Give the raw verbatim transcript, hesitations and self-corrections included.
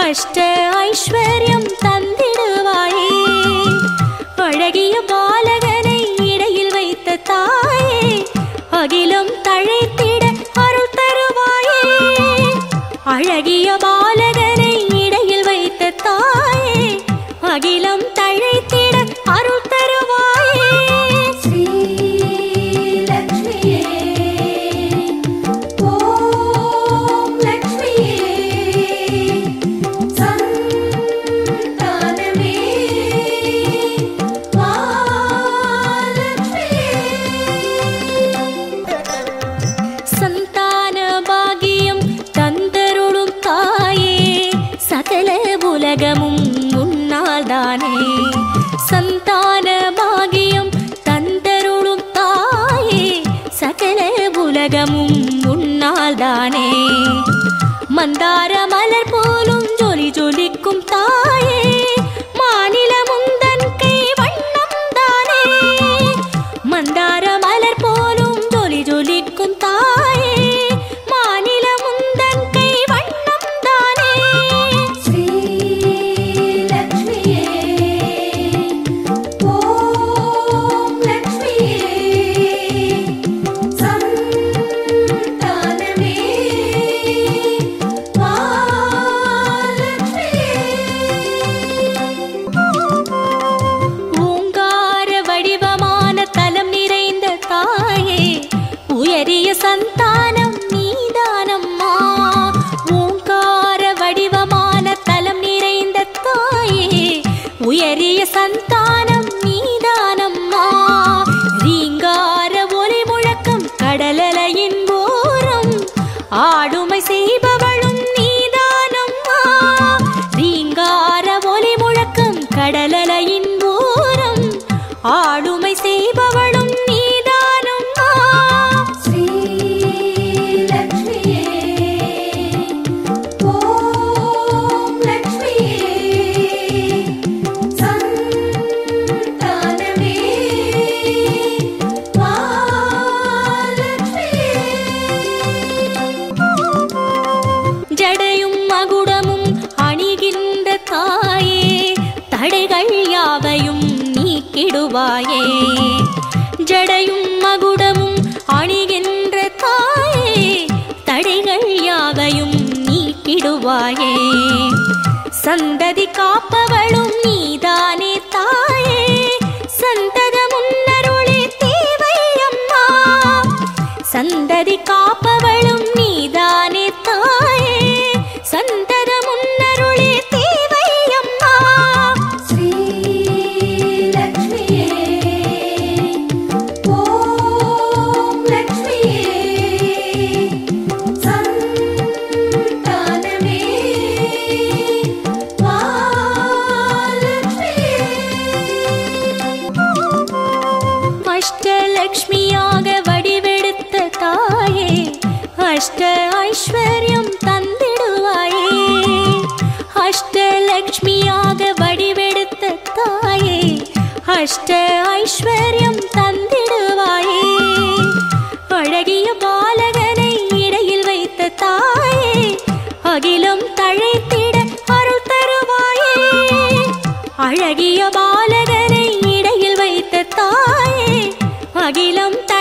அஷ்ட ஐஸ்வர்யம் தந்திடுவாயே அழகிய பாலகனை இடையில் வைத்த தாயே அகிலம் தழைத்திட அருள் தருவாயே அழகிய பாலகனை இடையில் வைத்த தாயே அகிலம் தழைத்திட அருள் தருவாயே ஸ்ரீ லக்ஷ்மியே ஓம் லக்ஷ்மியே சந்தானமே மகாலக்ஷ்மியே சந்தான பாகியம் தந்தருளும் தாயே சகல உலகமும் உன்னால் தானே சந்தான பாகியம் தந்தருளும் தாயே சகல உலகமும் உன்னால் தானே மந்தார மலர் போலும் ஜொலி ஜொலிக்கும் தாயே மாநில முந்தன் கை வண்ணம் தானே மந்தார மலர் போலும் ஜொலி ஜொலிக்கும் தாயே மாநில முந்தன் கை வண்ணம் தானே ஸ்ரீ லக்ஷ்மியே ஓம் லக்ஷ்மியே சந்தானமே மகாலக்ஷ்மியே ஓங்கார வடிவமான தலம் நிறைந்த தாயே உயரிய சந்தானம் நீதானம்மா ஓங்கார வடிவமான தலம் நிறைந்த தாயே உயரிய சந்தானம் நீதானம்மா ரீங்கார ஒலி முழக்கம் கடலலையின் ஓரம் ஆடுமை செய்பவளும் நீதானம்மா ரீங்கார ஒலி முழக்கம் கடலலையின் ஓரம் ஆடுமை செய்பவளும் நீதானம்மா ஸ்ரீ லக்ஷ்மியே ஓம் லக்ஷ்மியே சந்தானமே மகாலக்ஷ்மியே ஜடையும் மகுடமும் அணிகின்ற தாயே தடைகள் யாவையும் நீக்கிடுவாயே ஜடையும் மகுடமும் அணிகின்ற தாயே தடைகள் யாவையும் நீக்கிடுவாயே சந்ததி காப்பவளும் நீதானே தாயே சந்தத முன்னருளே தேவை அம்மா சந்ததி காப்பவளும் நீதானே தாயே சந்தத முன்னருளே தேவை அம்மா ஸ்ரீ லக்ஷ்மியே ஓம் லக்ஷ்மியே சந்தானமே மகாலக்ஷ்மியே அஷ்டலக்ஷ்மியாக வடிவெடுத்த தாயே அஷ்ட ஐஸ்வர்யம் தந்திடுவாயே அஷ்டலக்ஷ்மியாக வடிவெடுத்த தாயே அஷ்ட ஐஸ்வர்யம் தந்திடுவாயே அழகிய பாலகனை இடையில் வைத்த தாயே அகிலம் தழைத்திட அருள் தருவாயே அழகிய பாலகனை இடையில் வைத்த தாயே அகிலம்